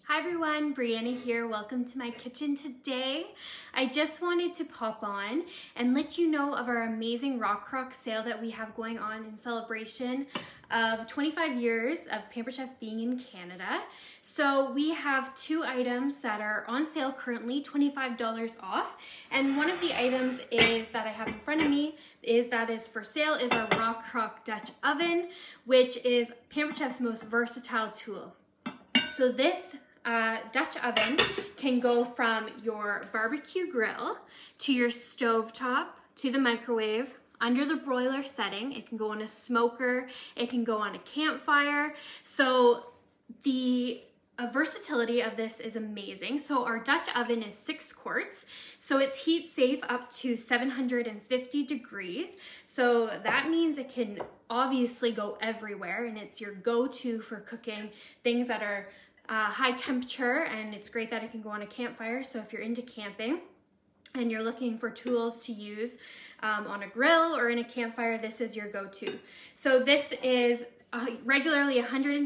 Hi everyone, Brianna here. Welcome to my kitchen today. I just wanted to pop on and let you know of our amazing Rock Crock sale that we have going on in celebration of 25 years of Pampered Chef being in Canada. So we have two items that are on sale currently, $25 off. And one of the items that I have in front of me that is for sale is our Rock Crock Dutch oven, which is Pampered Chef's most versatile tool. So this Dutch oven can go from your barbecue grill to your stovetop to the microwave under the broiler setting. It can go on a smoker, it can go on a campfire. So the versatility of this is amazing. So our Dutch oven is 6 quarts, so it's heat safe up to 750 degrees. So that means it can obviously go everywhere, and it's your go-to for cooking things that are high temperature, and it's great that it can go on a campfire. So if you're into camping and you're looking for tools to use on a grill or in a campfire, this is your go-to. So this is regularly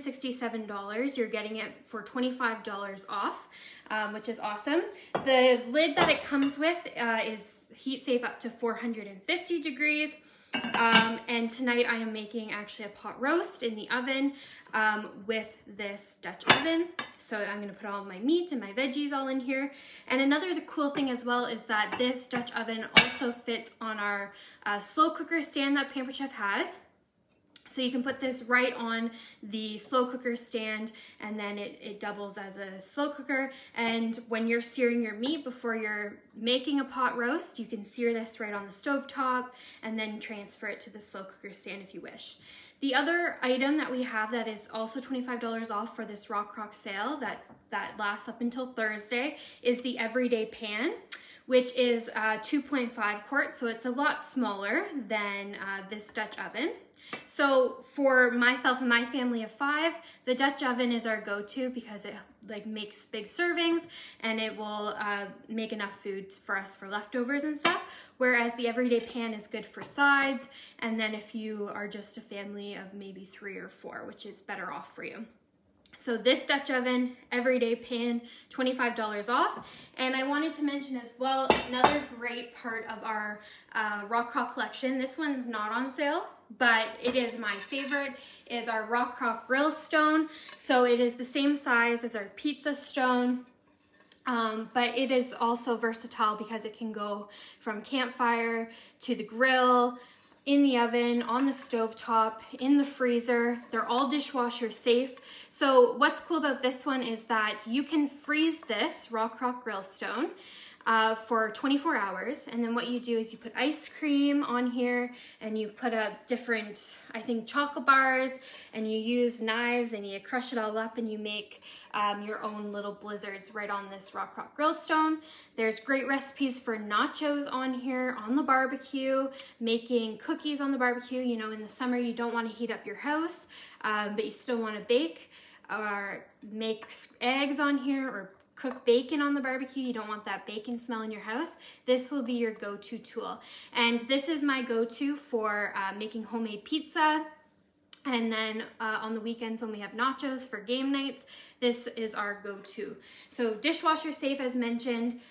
$167. You're getting it for $25 off, which is awesome. The lid that it comes with is heat safe up to 450 degrees. And tonight I am making actually a pot roast in the oven with this Dutch oven. So I'm gonna put all my meat and my veggies all in here. And another cool thing as well is that this Dutch oven also fits on our slow cooker stand that Pampered Chef has. So you can put this right on the slow cooker stand, and then it doubles as a slow cooker. And when you're searing your meat before you're making a pot roast, you can sear this right on the stove top and then transfer it to the slow cooker stand if you wish. The other item that we have that is also $25 off for this Rock Crock sale that lasts up until Thursday is the Everyday Pan, which is 2.5 quarts, so it's a lot smaller than this Dutch oven. So for myself and my family of 5, the Dutch oven is our go-to because it makes big servings and it will make enough food for us for leftovers and stuff. Whereas the Everyday Pan is good for sides, and then if you are just a family of maybe 3 or 4, which is better off for you. So this Dutch oven, Everyday Pan, $25 off. And I wanted to mention as well, another great part of our Rock Crock collection, this one's not on sale, but it is my favorite, is our Rock Crock Grill Stone. So it is the same size as our pizza stone, but it is also versatile because it can go from campfire to the grill, in the oven, on the stovetop, in the freezer. They're all dishwasher safe. So what's cool about this one is that you can freeze this Rock Crock Grill Stone for 24 hours. And then what you do is you put ice cream on here, and you put up different, I think, chocolate bars, and you use knives and you crush it all up, and you make your own little blizzards right on this Rock Crock Grill Stone. There's great recipes for nachos on here, on the barbecue, making cookies on the barbecue. You know, in the summer you don't want to heat up your house, but you still want to bake or make eggs on here, or cook bacon on the barbecue. You don't want that bacon smell in your house. This will be your go-to tool. And this is my go-to for making homemade pizza. And then on the weekends when we have nachos for game nights, this is our go-to. So dishwasher safe, as mentioned.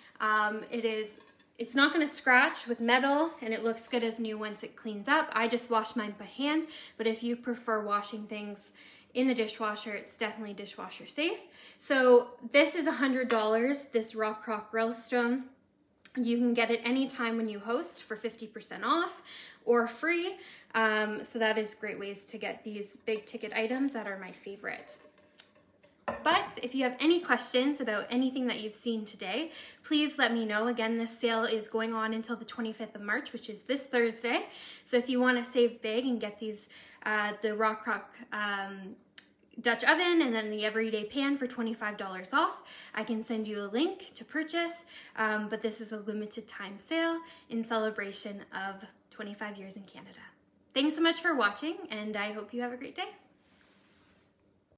It's not gonna scratch with metal, and it looks good as new once it cleans up. I just wash mine by hand, but if you prefer washing things in the dishwasher, it's definitely dishwasher safe. So this is $100, this Rock Crock Grill Stone. You can get it anytime when you host for 50% off or free. So that is great ways to get these big ticket items that are my favorite. But if you have any questions about anything that you've seen today, please let me know. Again, this sale is going on until the 25th of March, which is this Thursday. So if you want to save big and get these, the Rock Crock Dutch oven and then the Everyday Pan for $25 off, I can send you a link to purchase. But this is a limited time sale in celebration of 25 years in Canada. Thanks so much for watching, and I hope you have a great day.